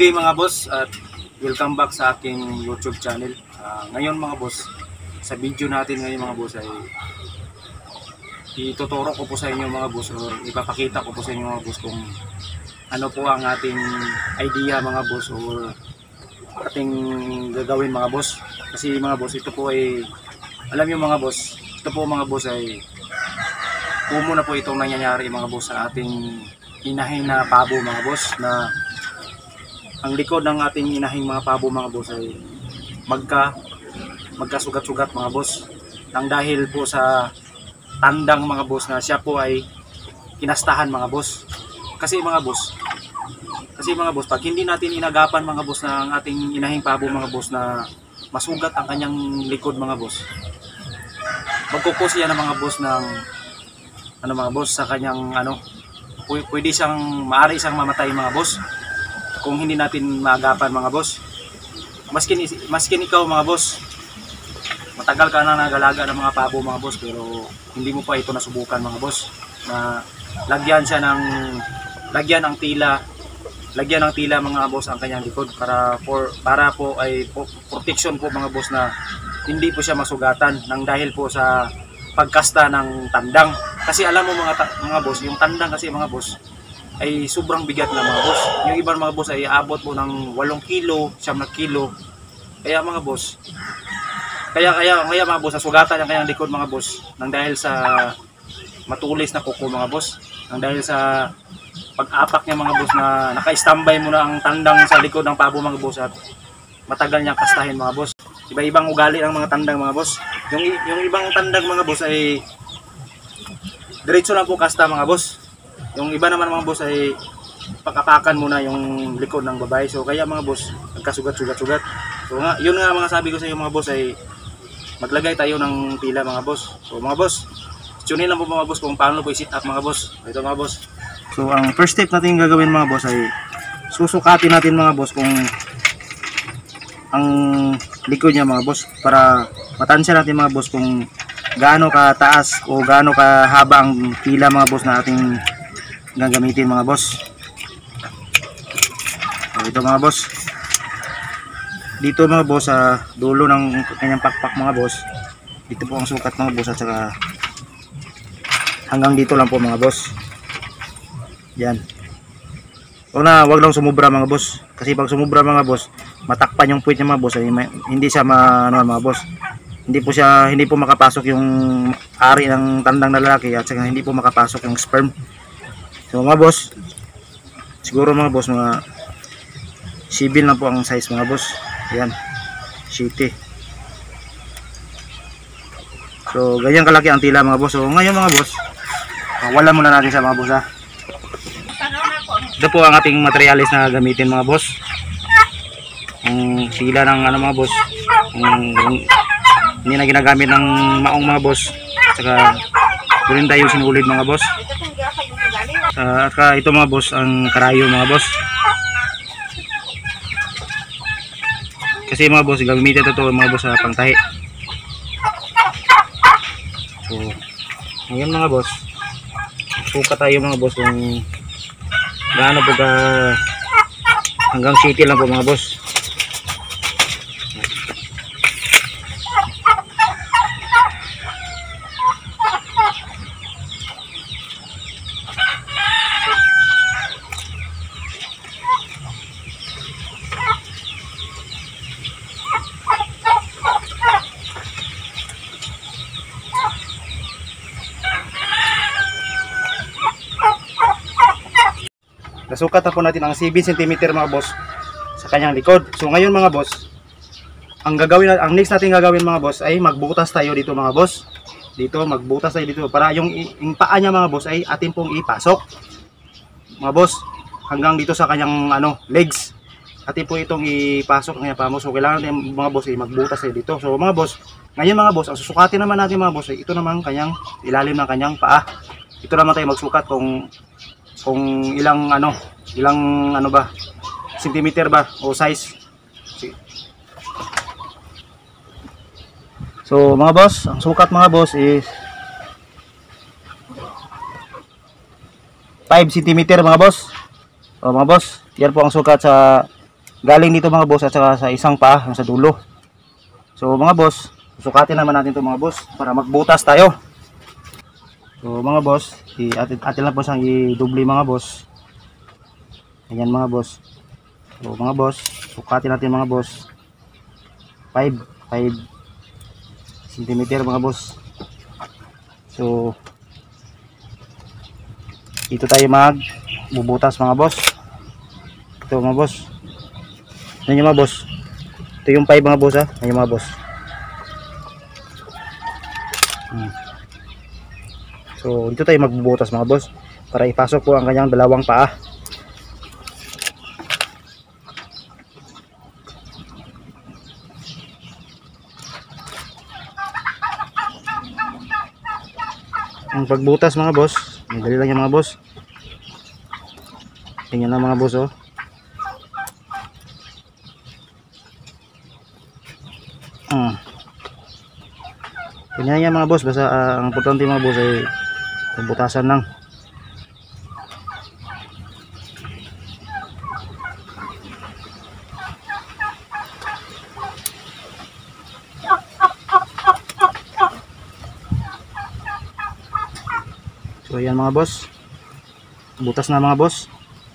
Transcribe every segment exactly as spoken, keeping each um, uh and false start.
day mga boss at welcome back sa aking YouTube channel. Uh, ngayon mga boss, sa video natin ngayon mga boss ay ituturo ko po sa inyo mga boss o ipapakita ko po sa inyo mga boss kung ano po ang ating idea mga boss o ating gagawin mga boss. Kasi mga boss, ito po ay alam niyo mga boss, ito po mga boss ay pumo na po itong nangyayari mga boss sa ating inahin na pabo mga boss, na ang likod ng ating inahing mga pabo mga boss ay magka magkasugat-sugat mga boss, nang dahil po sa tandang mga boss na siya po ay kinastahan mga boss. Kasi mga boss, kasi mga boss, pag hindi natin inagapan mga boss na ang ating inahing pabo mga boss na masugat ang kanyang likod mga boss, magkukos yan ng mga boss ng ano mga boss sa kanyang ano, pwede siyang maaari siyang mamatay mga boss kung hindi natin maagapan mga boss. Maskin, maskin ikaw mga boss, matagal ka na nagalaga ng mga pabo mga boss, pero hindi mo pa ito nasubukan mga boss na lagyan siya ng lagyan ng tila lagyan ng tila mga boss ang kanyang likod para for, para po ay po, protection po mga boss na hindi po siya masugatan nang dahil po sa pagkasta ng tandang. Kasi alam mo mga mga boss, yung tandang kasi mga boss ay sobrang bigat na mga boss. Yung ibang mga boss ay aabot po ng walong kilo, siyam na kilo. Kaya mga boss, kaya kaya kaya mga boss, nasugatan ang kanyang likod mga boss nang dahil sa matulis na kuko mga boss, nang dahil sa pag-apak niya mga boss na naka-standby muna ang tandang sa likod ng pabo mga boss at matagal niyang kastahin mga boss. Iba-ibang ugali ang mga tandang mga boss. Yung yung ibang tandang mga boss ay diretso lang po kasta mga boss. Yung iba naman mga boss ay pakapakan muna yung likod ng babae. So kaya mga boss, nagkasugat-sugat-sugat. So nga, yun nga mga sabi ko sa iyo mga boss ay maglagay tayo ng tila mga boss. So mga boss, tunin lang po mga boss kung paano po i-sit up mga boss. Ito mga boss. So ang first step natin gagawin mga boss ay susukatin natin mga boss kung ang likod niya mga boss, para matansya natin mga boss kung gaano kataas o gaano kahaba ang tila mga boss na ating gagamitin mga boss. So ito mga boss, dito mga boss sa dulo ng kanyang pakpak mga boss, dito po ang sukat mga boss, at saka hanggang dito lang po mga boss. Yan. Una, wag lang sumubra mga boss, kasi pag sumubra mga boss, matakpan yung puwit niya mga boss, ay may, hindi siya ma, ano, mga boss, hindi po siya hindi po makapasok yung ari ng tandang na lalaki, at saka hindi po makapasok yung sperm. So mga boss, siguro mga boss mga sibil na po ang size mga boss. Yan, shitty. So ganyan kalaki ang tila mga boss. So ngayon mga boss, wala muna natin sa mga boss ha. Ito po ang ating materialis na gamitin mga boss. Ang sila ng ano mga boss, ang, hindi na ginagamit ng maong mga boss, saka rin tayo sinulid mga boss. Uh, at ito mga boss, ang karayo mga boss. Kasi mga boss, gagamitin ito mga boss sa pangtahi. So ngayon mga boss, suka tayo mga boss kung gaano po ka, hanggang city lang po mga boss. Nasukat na po natin ang seven centimeter mga boss sa kanyang likod. So ngayon mga boss, ang gagawin, ang next natin gagawin mga boss ay magbutas tayo dito mga boss. Dito magbutas tayo dito para yung, yung paa niya mga boss ay atin pong ipasok. Mga boss, hanggang dito sa kanyang ano, legs. Atin po itong ipasok ng paa mo. So kailangan natin mga boss ay magbutas tayo dito. So mga boss, ngayon mga boss, ang susukatin naman natin mga boss ay ito naman kanyang ilalim ng kanyang paa. Ito naman tayo magsukat kung kung ilang ano, ilang ano ba, centimeter ba o size. So mga boss, ang sukat mga boss is five centimeter mga boss. O mga boss, yan po ang sukat sa galing dito mga boss at saka sa isang paa sa dulo. So mga boss, susukatin naman natin ito mga boss para magbutas tayo. So mga boss, atin, atin lang po siyang i-double mga boss. Ayan mga boss. So mga boss, sukatin natin mga boss. five centimeter mga boss. So dito tayo mag bubutas mga boss. Ito mga boss. Yan yung mga boss. Ito yung five mga boss ha. Yan yung mga boss. Hmm. So dito tayo magbubutas mga boss para ipasok po ang kanyang dalawang paa. Ang pagbutas mga boss, madali lang yung mga boss. Tingnan lang mga boss oh. Hmm. Ganyan yan mga boss, basta uh, ang importante mga boss ay pagbutasan lang. So ayan mga boss, butas na mga boss.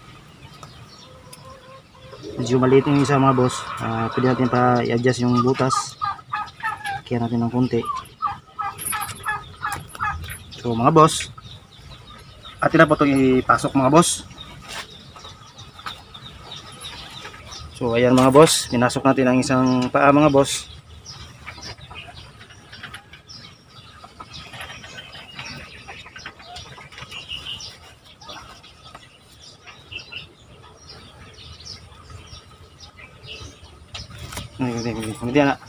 Medyo maliit yung isa mga boss, uh, pwede natin pa i-adjust yung butas. Kaya natin ng konti. So mga boss, atin na po itong ipasok mga boss. So ayan mga boss, pinasok natin ang isang paa mga boss. Hindi, hindi, hindi na.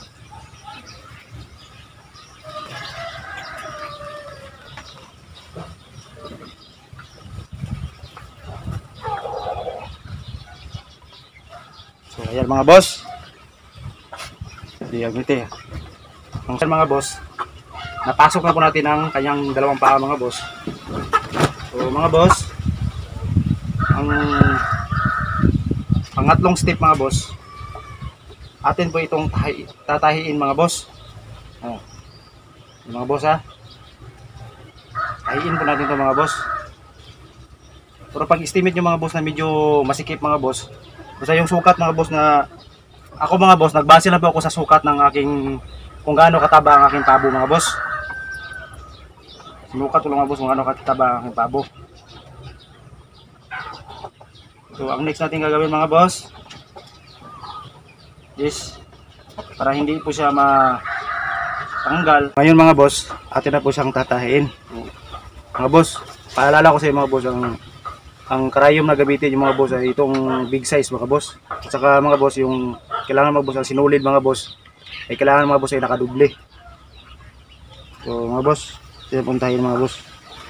So ayan mga boss. Hindi agmite. Ang mga boss, napasok na po natin ang kanyang dalawang paa mga boss. So mga boss, ang pangatlong step mga boss, atin po itong tatahiin mga boss. Oh. Mga boss ha. Tahiin po natin ito mga boss. Pero pag estimate nyo mga boss na medyo masikip mga boss, basta yung sukat mga boss na ako mga boss, nagbase na po ako sa sukat ng aking kung gaano kataba ang aking pabo mga boss. Sinukat ko lang mga boss kung gaano kataba ang aking pabo. So ang next natin gagawin mga boss is para hindi po siya matanggal. Ngayon mga boss, atin na po siyang tatahiin. Mga boss, paalala ko sa inyo mga boss, ang, ang karayom na gamitin yung mga boss ay itong big size mga boss. At saka mga boss, yung kailangan mga boss, ang sinulid mga boss, ay kailangan mga boss ay nakaduble. So mga boss, ito puntahin mga boss.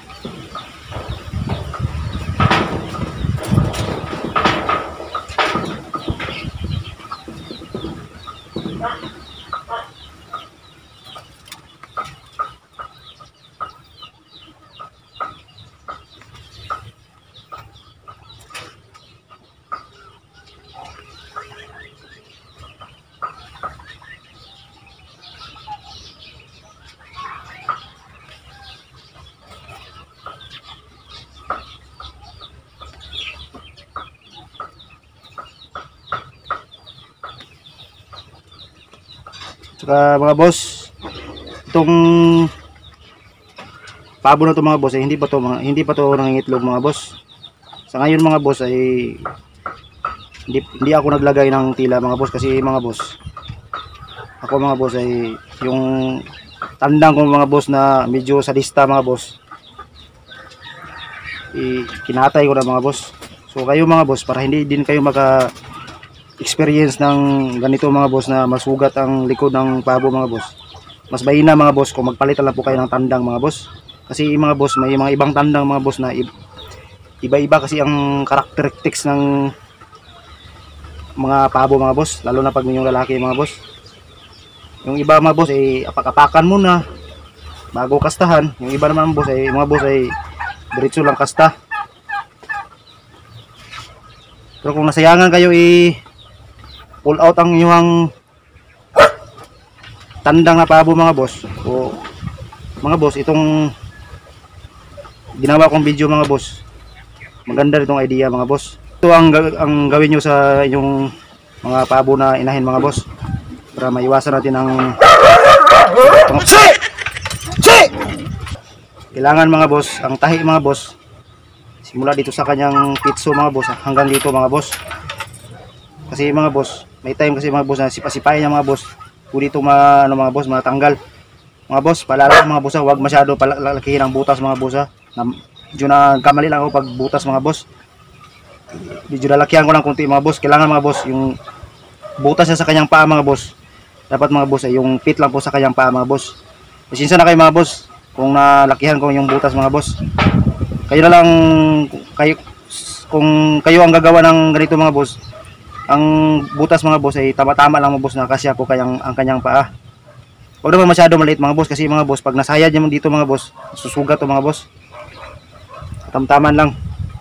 Saka mga boss, itong pabo na to mga boss ay hindi pa to mga hindi pa to nangingitlog mga boss. Sa ngayon mga boss ay hindi, hindi ako naglagay ng tila mga boss kasi mga boss, ako mga boss ay yung tandang ko mga boss na medyo sadista mga boss, i kinatay ko na mga boss. So kayo mga boss, para hindi din kayo maka experience ng ganito mga boss na masugat ang likod ng pabo mga boss, mas mahina mga boss kung magpalitan lang po kayo ng tandang mga boss. Kasi mga boss, may mga ibang tandang mga boss na iba-iba kasi ang characteristics ng mga pabo mga boss, lalo na pag yung lalaki mga boss. Yung iba mga boss ay apak-apakan muna bago kastahan, yung iba naman boss ay mga boss ay diretso lang kasta. Pero kung nasayangan kayo i pull out ang inyong tandang na pabo mga boss. O mga boss, itong ginawa kong video mga boss, maganda itong idea mga boss. Ito ang, ang gawin nyo sa inyong mga pabo na inahin mga boss, para maiwasan natin ang si! Si! Kailangan mga boss, ang tahi mga boss, simula dito sa kanyang pitso mga boss hanggang dito mga boss. Kasi mga boss, may time kasi mga boss na sipasipain niya mga boss, kung dito ma, ano, mga boss, matanggal mga boss. Paalala mga boss, huwag masyado palakihin ang butas mga boss ha. Medyo na kamali lang ako pag butas mga boss, medyo lalakihan ko lang kunti mga boss. Kailangan mga boss, yung butas niya sa kanyang paa mga boss, dapat mga boss ay yung pit lang po sa kanyang paa mga boss. Pasensya na kayo mga boss kung nalakihan ko yung butas mga boss. Kayo na lang, kayo, kung kayo ang gagawa ng ganito mga boss, ang butas mga boss ay tama-tama lang mga boss, na kasya po kayang, ang kanyang paa. Huwag naman masyado maliit mga boss, kasi mga boss, pag nasayad naman dito mga boss, susugat to mga boss. Tamtaman lang.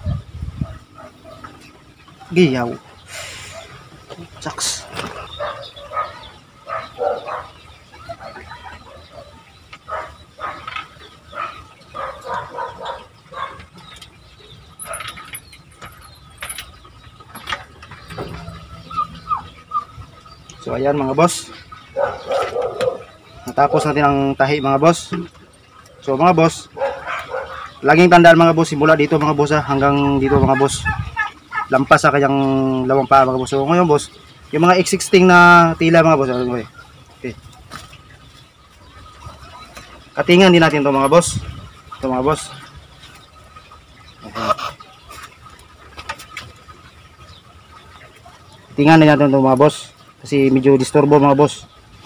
Giyaw. Saks. So ayan mga boss, natapos natin ang tahi mga boss. So mga boss, laging tandaan mga boss, simula dito mga boss ha, hanggang dito mga boss, lampas sa kanyang lawang paa mga boss. So ngayon boss, yung mga existing na tila mga boss, okay, katingan din natin to mga boss. Ito mga boss, okay. Katingan din natin to mga boss, kasi medyo disturbo mga boss.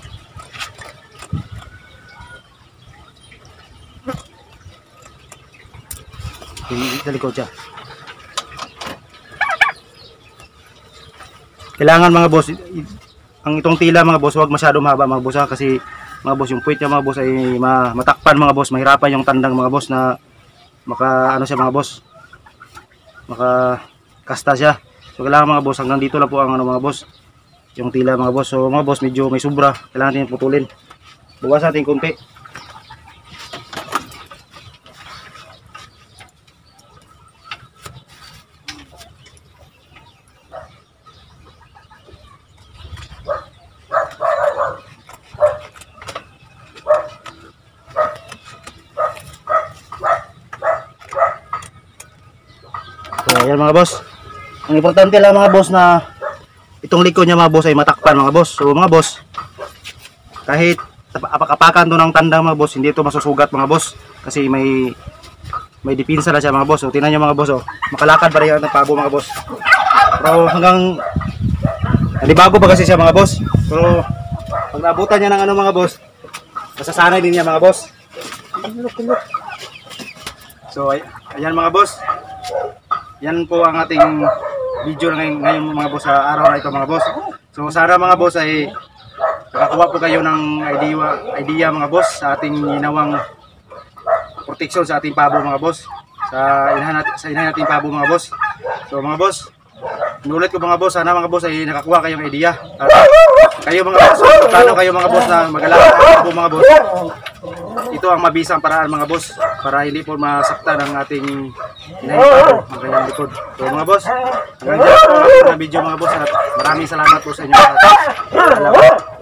Sa likod siya. Kailangan mga boss, ang itong tila mga boss, huwag masyado mahaba mga boss ha, kasi mga boss, yung puwit niya mga boss ay matakpan mga boss, mahirapan yung tandang mga boss na maka ano siya mga boss, maka kasta siya. So kailangan mga boss, hanggang dito lang po ang ano mga boss, yung tila mga boss. So mga boss, medyo may sobra, kailangan natin putulin, bukas natin konti. So ayan mga boss, ang importante lang mga boss na itong likod niya mga boss ay matakpan mga boss. So mga boss, kahit apak-apakan to ng tandang mga boss, hindi ito masusugat mga boss, kasi may may dipinsa na siya mga boss. So tingnan niyo mga boss, oh, makalakad pa rin ang pabo mga boss. Pero hanggang hindi bago pa kasi siya mga boss. Pero pag naabutan niya ng ano mga boss, masasanay din niya mga boss. So ay ayan mga boss, yan po ang ating video ngayon, ngayon mga boss, sa araw na ito mga boss. So sana mga boss ay nakakuha po kayo ng idea, idea mga boss sa ating ginawang protection sa ating pabo mga boss, sa inahan natin, sa inahan nating pabo mga boss. So mga boss, inulit ko mga boss, sana mga boss ay nakakuha kayong idea. At kayo mga boss, paano kayo mga boss na mag-alaga ng pabo mga boss, ito ang mabisang paraan mga boss, para hindi po masaktan ang ating inahin ang kanyang likod. So mga boss, hanggang dyan po ang video mga boss, at maraming salamat po sa inyo. Salamat.